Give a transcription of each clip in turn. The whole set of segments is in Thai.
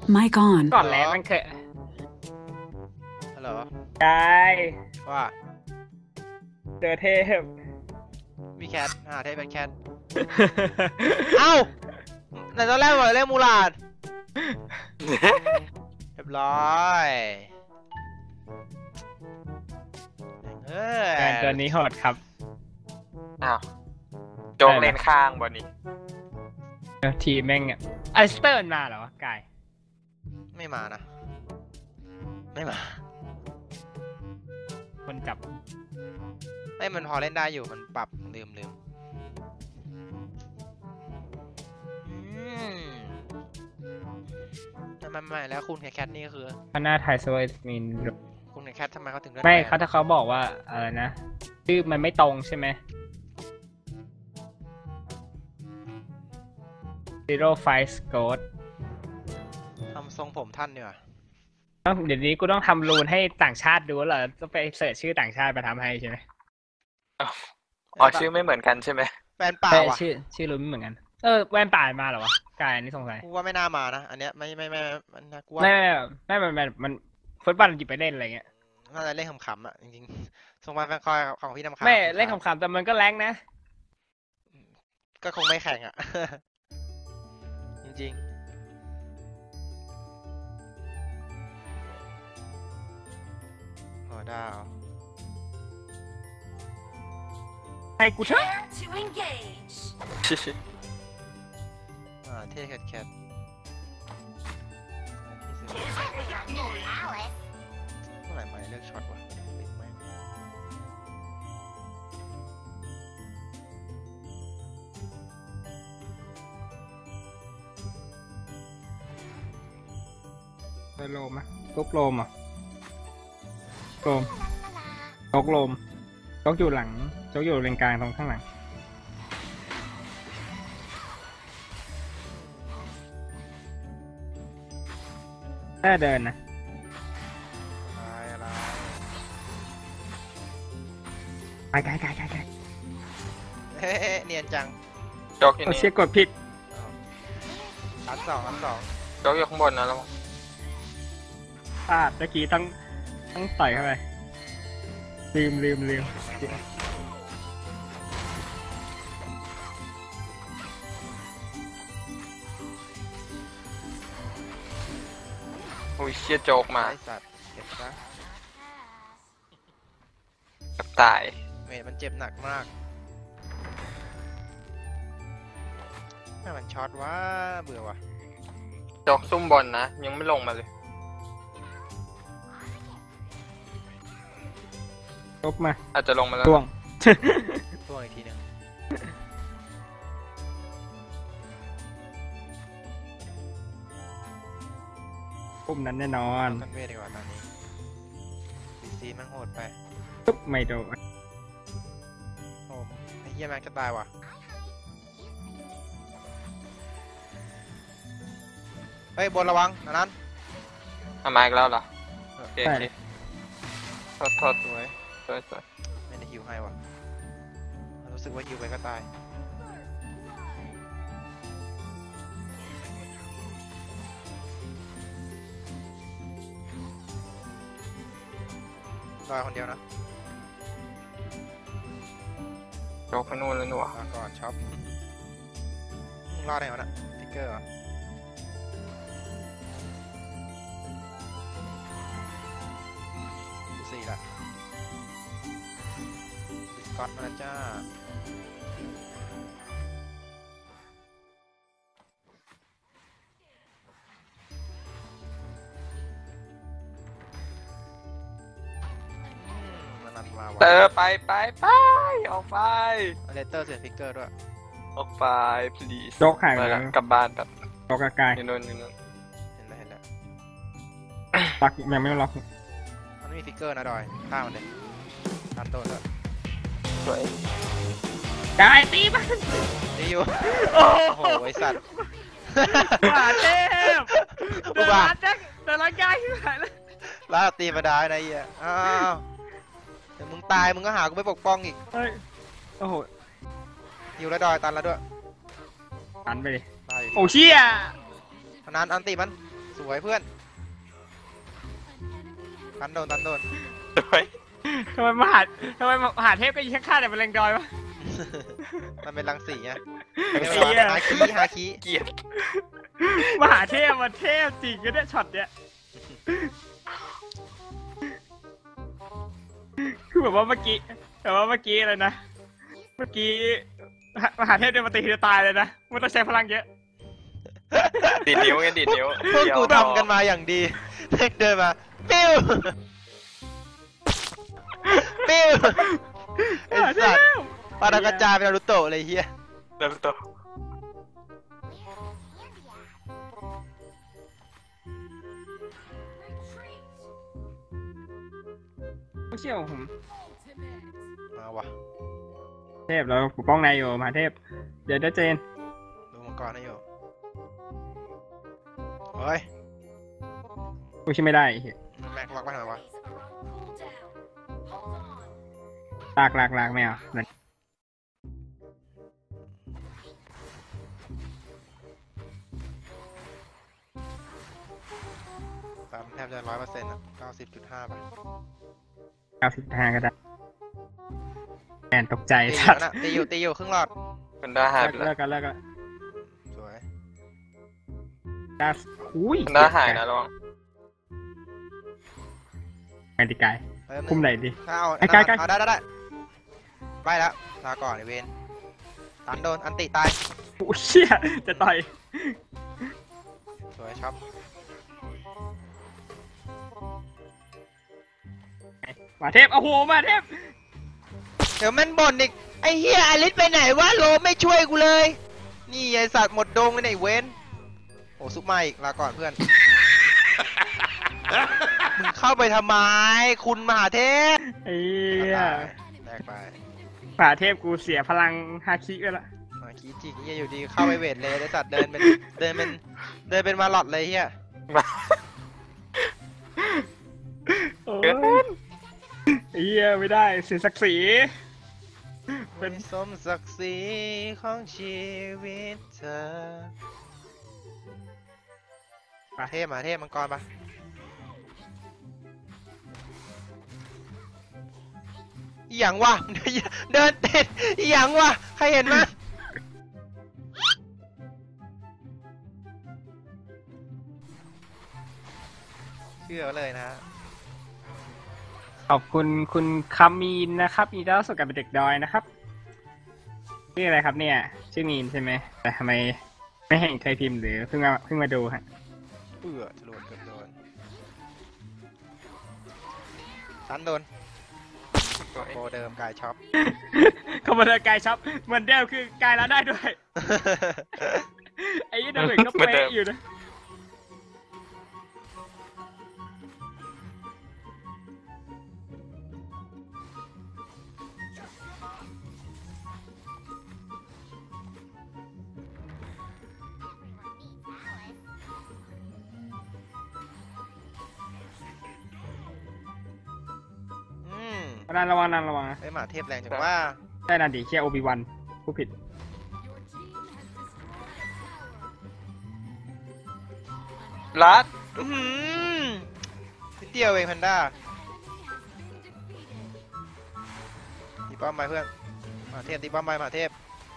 Mic on ก่อนแล้วมันเคยฮัลโหลกายว่าเจอเทพมีแคทเทพเป็นแคท เอ้าในตอนแรกบอกเล่นมูลาดเรียบร้อยเออแฟนตัวนี้โหดครับอ้าวโจกเลนข้างบนนี้ทีมแม่งอะอลิสเตอร์มาเหรอวะกายไม่มานะ ไม่มาคนจับไม่มันพอเล่นได้อยู่มันปรับลืมไม่แล้วคุณแคทนี่ก็คือพนาไทยสวัสดิ์มินคุณแคททำไมเขาถึงเล่นไม่แปลเขาถ้าเขาบอกว่าอะไรนะชื่อมันไม่ตรงใช่ไหม Zero Five Ghost ทำทรงผมท่านดีกว่าเดี๋ยวนี้กูต้องทำรูนให้ต่างชาติดูเหรอต้องไปเสิร์ชชื่อต่างชาติมาทำให้ใช่ไหมอ๋อชื่อไม่เหมือนกันใช่ไหมแฟนป่าใช่ว่ะชื่อรูนไม่เหมือนกันแว่นป่ามาเหรอวะกายอันนี้สงสัยกูว่าไม่น่ามานะอันเนี้ยไม่มันกูว่าไม่มันฟุตบอลหยิบไปเล่นอะไรเงี้ยน่าจะเล่นขำๆอ่ะจริงๆทรงมาแฟนคอยของพี่น้ำค้างไม่เล่นขำๆแต่มันก็แรงนะก็คงไม่แข่งอ่ะ จริงๆดาวให้กูเถอะ to engage เท่แคทเมื่อไหร่ไม่เลือกช็อตวะปิดไหมไปโลมอ่ะตกโลมอ่ะโลมตกโลมตกอยู่หลังตกอยู่เลนกลางตรงข้างหลังถ้าเดินนะอะไรไกลเฮ้เนียนจังโจกอยู่เอานี่เชี่ยกดผิดอันสองโจกอยู่ข้างบนนะแล้วพลาดตะกี้ต้องต่อยเข้าไปลืมอุ้ยเชี่ยโจกมาไอสัตว์เก็บซะกับตายเมทมันเจ็บหนักมากแม่มันช็อตว่าเบื่อว่ะโจกซุ่มบนนะยังไม่ลงมาเลยลบมาอาจจะลงมาแล้วล่วงตัวอีกทีหนึงปุ่มนั้นแน่นอนกันเวทดีกว่าตอนนี้ซีมันโหดไปปุ๊บไม่โดนโอ้ไอ้เหี้ยแม็กจะตายว่ะเฮ้ยบนระวังอันนั้นเอามาอีกแล้วเหรอโอเคโทษสวย ไม่ได้ฮิวให้ว่ะรู้สึกว่าฮิวไปก็ตายรอคนเดียวนะโจกไปนู่นแล้วหนูรอก่อนช็อปมึงรอดได้เหรอนะทิกเกอร์เหรอสี่ละสกอตมาแล้วจ้ามันนัดมาเตว่ะอไปออกไปเลเตอร์เสียฟิกเกอร์ด้วยออกไป please โจกหายไปมาแล้วกลับบ้านแบบโจกกายนี่นู่นเห็นแล้วล็อกยังไม่ล็อกมันไม่มีฟิกเกอร์นะดอยฆ่ามันเลยตันโดนแล้วสวยกายตีมันนี่อยู่โอ้โอ้โหไอสัตว์บาเทพอุบาทเดินละกายหายแล้วลากตีมาได้นะไอ้เหี้ยอ้าวเดี๋ยวมึงตายมึงก็หากูไม่ปกป้องอีกเฮ้ยโอ้โหอยู่แล้วดอยตันแล้วด้วยหันไปดิตายอยู่ดีโอ้เชี่ยเท่านั้นอันติมันสวยเพื่อนตันโดนด้วยทำไมมหาเทพก็ยิงข้างๆแต่เป็นแรงดอยวะมันเป็นรังสีไงไอ้เหี้ยฮาคิเกลียดมหาเทพมันเทพจริงก็เนี่ยช็อตเนี้ยคือแบบว่าเมื่อกี้อะไรนะเมื่อกี้มหาเทพเดินมาตีทีจะตายเลยนะมันต้องใช้พลังเยอะดีดนิ้วไงดีดนิ้วพวกกูเดี๋ยวทำกันมาอย่างดีเดินมาปิ้วปิ้วไอ้สัตว์ปาดากระจายเป็นนารูโตะเลยเฮียเริ่มต้นไม่เชี่ยวผมมาวะเทพแล้วปกป้องนายอยู่มหาเทพเดี๋ยวเจนดูมังกรให้อยู่เฮ้ยกูชิไม่ได้แม็กล็อกไว้ทำไมวะลากไม่เอาตามแทบจะ100%อ่ะ90.5 ไป 95ก็ได้แอนตกใจตีอสัยู่ตว์นะตีอยู่ครึ่งหลอดมันได้หายไปเลิแล้วกกันสวยได้อุ้ยมันได้หายนะระวังไงดีกายเริ่มคุมไหนดีถ้าเอาไอ้กายเอาได้ไปแล้วลาก่อนไอเวนตันโดนอันติตายโอ้เชี่ยจะต่อยสวยช็อปมาเทพโอ้โหมาเทพเดี๋ยวมันบ่นอีกไอ้เฮียอลิสไปไหนวะโลไม่ช่วยกูเลย นี่ไอสัตว์หมดโดงเลยไอเวนโอ้ซุปมาอีกลาก่อนเพื่อน มึงเข้าไปทำไมคุณมหาเทพไอ้เหี้ยแตกไปมหาเทพกูเสียพลังฮาคิไปละมาขี้จริงเฮียอยู่ดีเข้าไปเวทเลยไอสัตว์เดินเป็นมาหลอดเลยเฮียโอ้ยไอ้เหี้ยไม่ได้เสียศักดิ์ศรีเป็นสมศักดิ์ศรีของชีวิตเธอมาเทพมังกรปะอหย่างวะ เดินติดอหย่างวะใครเห็นมั้ยเชื่อเลยนะฮะขอบคุณคุณคามีนนะครับมีต้อนรับสู่การเป็นเด็กดอยนะครับชื่ออะไรครับเนี่ยชื่อมีนใช่ไหมแต่ทำไมไม่เห็นเคยพิมพ์หรือเพิ่งมาดูฮะจรวดเกือบโดนตันโดนโปรเดิมกายช็อปคอมพิวเตอร์กายช็อปเหมือนเดิมคือกายแล้วได้ด้วย ไอ้ยี่ดาเมจก็เป๊ะอยู่นะระวังไอ้หมาเทพแรงจังว่าได้นันดีเคียโอบิวันผู้ผิดลัดนิดเดียวเองแพนด้าตีป้อมไปเพื่อนหมาเทพตีป้อมไปหมาเทพ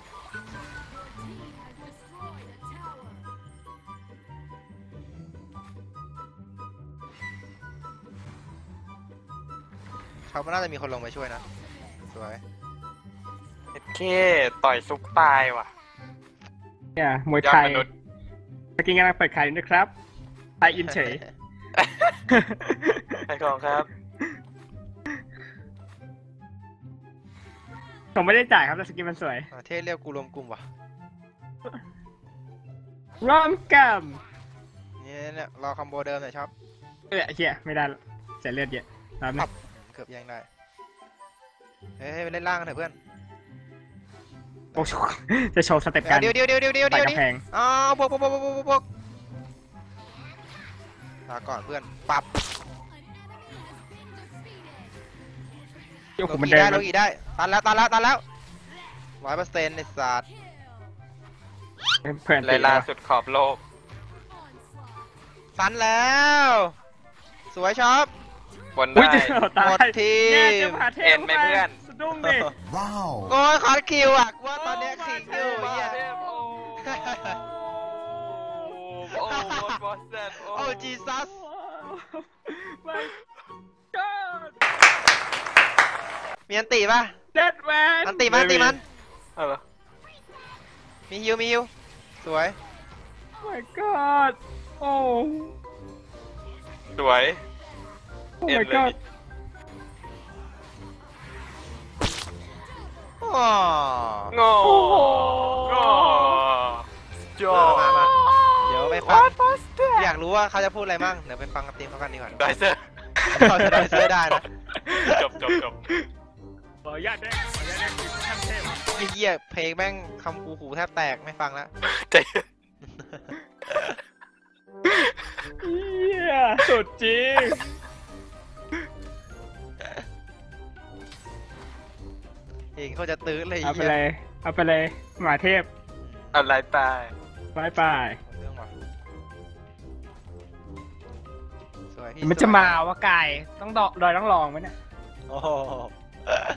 เขาน่าจะมีคนลงไปช่วยนะสวยเอ็ดเคต่อยซุปตายว่ะเนี่ยมวยยอไทดยมนุษย์เมื่อกี้กำลังเปิดขายอยู่นะครับไทยอินเฉยใครของครับผมไม่ได้จ่ายครับแต่สกินมันสวยหมาเทพเรียกกูรวมกลุ่มว่ะร่วมกัมเนี่ยรอคอมโบเดิมหน่อยชอบเฮียไม่ได้เสียเลือดเยอะครับนะเกือบแย่งได้เฮ้ยไปเล่นล่างกันเถอะเพื่อนโอ้โหจะโชว์สเต็ปการเดี๋ยวไต่กำแพงอ้าวพวกลาก่อนเพื่อนปรับโอ้โหโลมันกีเดินได้โลกีได้ตันแล้ว100%ในศาสตร์เพื่อนไลลาสุดขอบโลกสฟันแล้ว สวยช็อปบนอุ้ยได้ตาหมดยทีเนี่ยมจะพาเทพเอ็นไหมเพื่อนสะดุ้งดิ Wow. โอ้ยคอร์สคิวอ่ะกูว่าตอนเนี้ยขิงอยู่มาเหี้ยเทพโอ้โอ้บอสเซนโอ้จีซัสไม่ก็มีอันตีป่ะเด็ดแวนอันตีมันอันตีมันเอาเหรอมีฮิวมีฮิวสวย my god โอ้สวยโอ้เอ็น my เลย god อ๋อโง่โอ้โหโง่จอมาเดี๋ยวไปฟัง อยากรู้ว่าเขาจะพูดอะไรมั่งเดี๋ยวไปฟังกับทีมเขากันดีกว่าได้เซอร์เขาจะได้เสื้อได้นะจบขออนุญาตได้ขั้นเทพไอ้เหี้ยเพลงแม่งคำหูแทบแตกไม่ฟังแล้วใจเหี้ยสุดจริงเพลงเขาจะตื้อเลยเอาไปหี้เลยเอาไปเลยหมาเทพอะไรตายบายบายเรื่องว่ะสวยพี่มันจะมาวะไก่ต้องดอยต้องลองไหมเนี่ยโอ้โห